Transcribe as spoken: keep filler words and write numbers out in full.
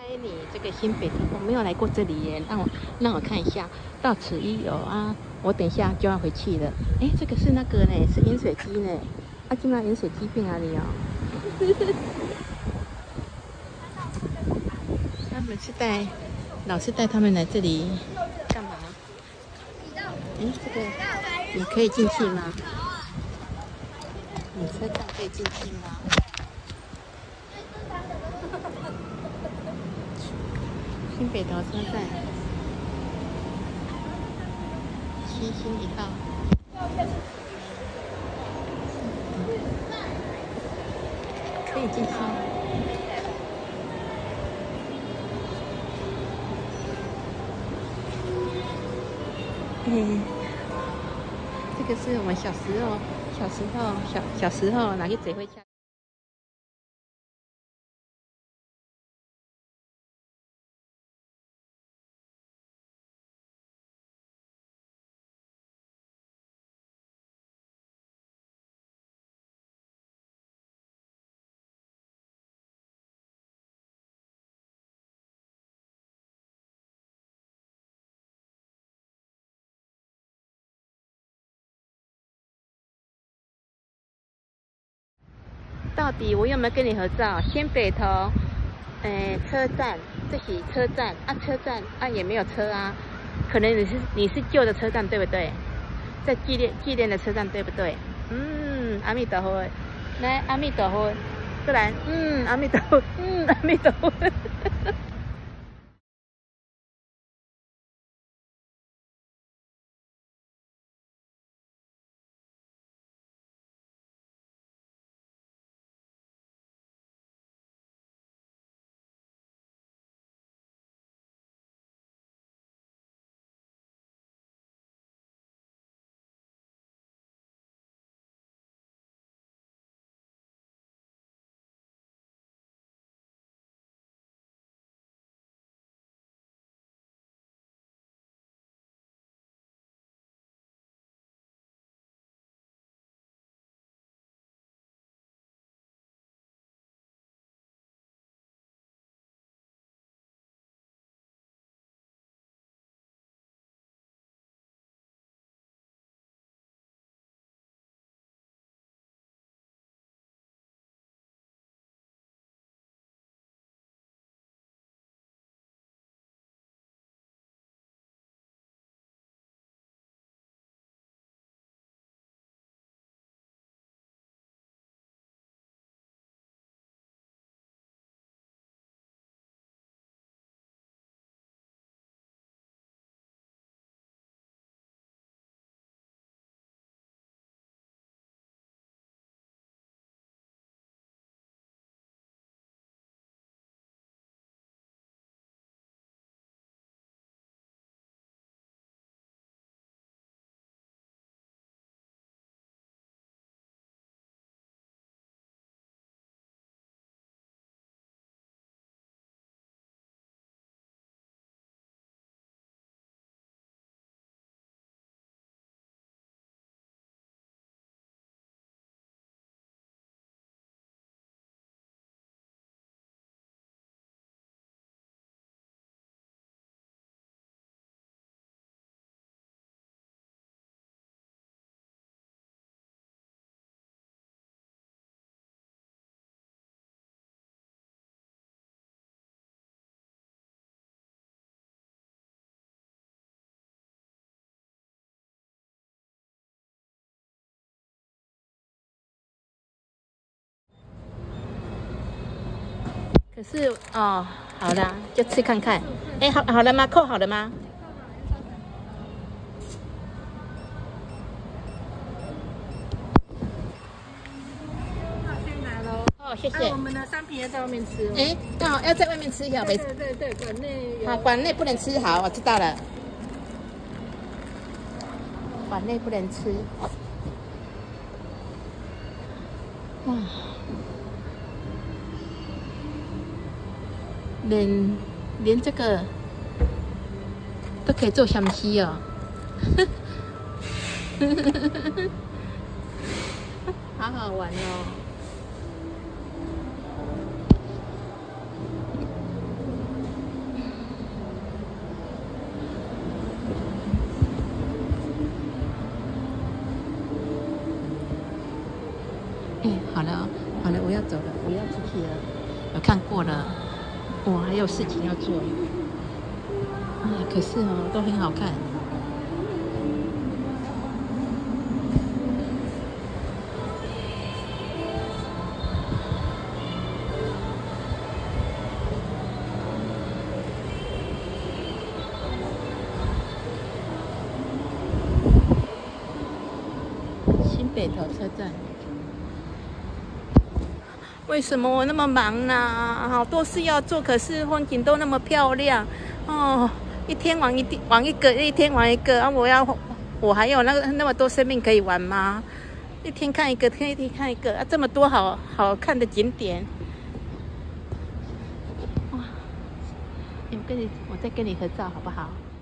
你这个新北，我没有来过这里耶，让我让我看一下，到此一游啊！我等一下就要回去了。哎，这个是那个呢，是饮水机呢。啊，今晚饮水机变哪里哦？他们是带老师带他们来这里干嘛？哎，这个你可以进去吗？你车站可以进去吗？新北投车站，七星一号。可以进去。嗯，这个是我们小时候、小时候、小小时候哪个谁会下？到底我有没有跟你合照？新北投，呃，车站，这是车站啊，车站啊也没有车啊，可能你是你是旧的车站对不对？在纪念纪念的车站对不对？嗯，阿弥陀佛，来阿弥陀佛，再来，嗯，阿弥陀佛，嗯，阿弥陀佛。可是哦，好啦，就吃看看。哎，好好了吗？扣好了吗？ 先拿喽。 哦，谢谢。 我们的商品要在外面吃。 哎，哦，要在外面吃一下， 对对对对，馆内有。 好，馆内不能吃，好，我知道了。馆内不能吃。哇。连连这个都可以做香西哦，好好玩哦。 哎，好了，好了，我要走了，我要出去了。我看过了，我还有事情要做。哎，可是哦，都很好看。新北投车站。为什么我那么忙呢？好多事要做，可是风景都那么漂亮哦！一天玩一玩一个，一天玩一个啊！我要，我还有那个那么多生命可以玩吗？一天看一个，天一天看一个啊！这么多好好看的景点，哇！我跟你，我再跟你合照好不好？